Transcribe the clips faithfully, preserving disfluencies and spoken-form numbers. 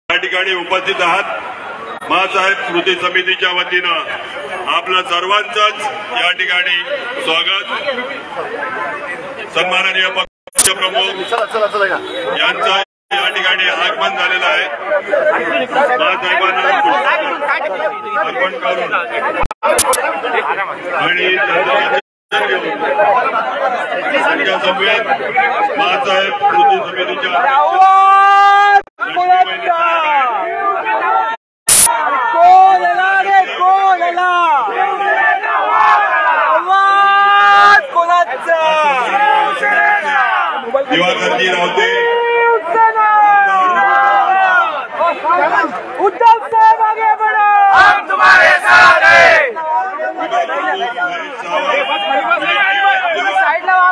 या ठिकाणी उपस्थित आहात। मासाहेब कृती समितीच्या वतीनं आपलं सर्वांचंच या ठिकाणी स्वागत। सन्माननीय पक्षप्रमुख यांचं या ठिकाणी आगमन झालेलं आहे। मासाहेबांना अर्पण करून आणि त्यांच्या समवेत मासाहेब कृती समितीच्या दिवाकरजी रावते, उद्धव साहब आगे बढ़ो, हम तुम्हारे साथ हैं। साइड ला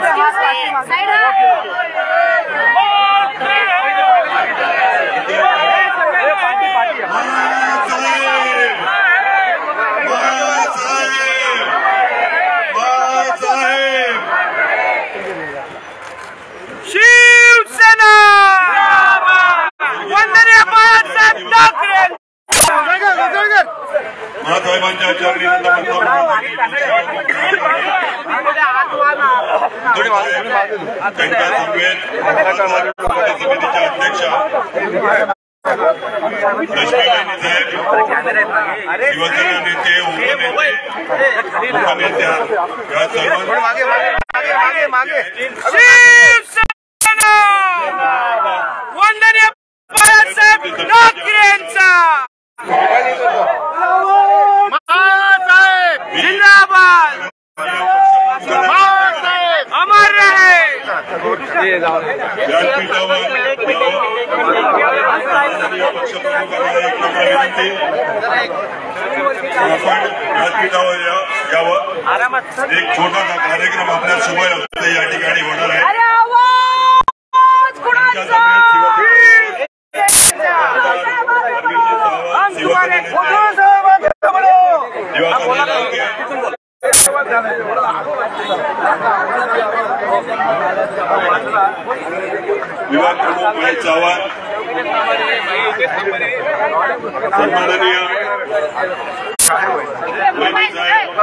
शिवसेना वंदनीय बाळासाहेब ठाकरे महासाहेबांच्या चरणी त्यांच्या समवेत समितीच्या अध्यक्षा लक्ष्मीबाई साहेब, शिवसेना नेते, उपनेते, उपनेत्या या शिवसेना वंदनीय बाळासाहेब ठाकरेंचा जिंदाबाद, अमर रहे। व्यासपीठावर आपण व्यासपीठावर यावं। एक छोटासा कार्यक्रम आपल्या शुभ या ठिकाणी होणार आहे। विभाग प्रमुख महेश चव्हाण, सन्माननीय महेश साहेब,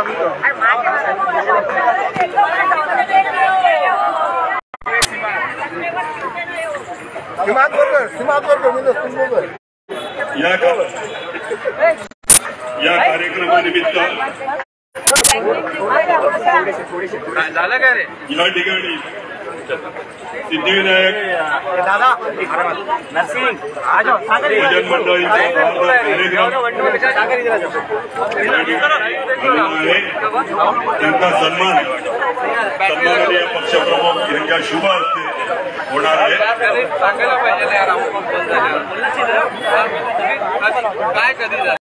या या कार्यक्रमानिमित्त या ठिकाणी सिद्धिविनायक भजन मंडळीचा त्यांचा सन्मान सन्माननीय पक्षप्रमुख यांच्या शुभ हस्ते होणार आहे।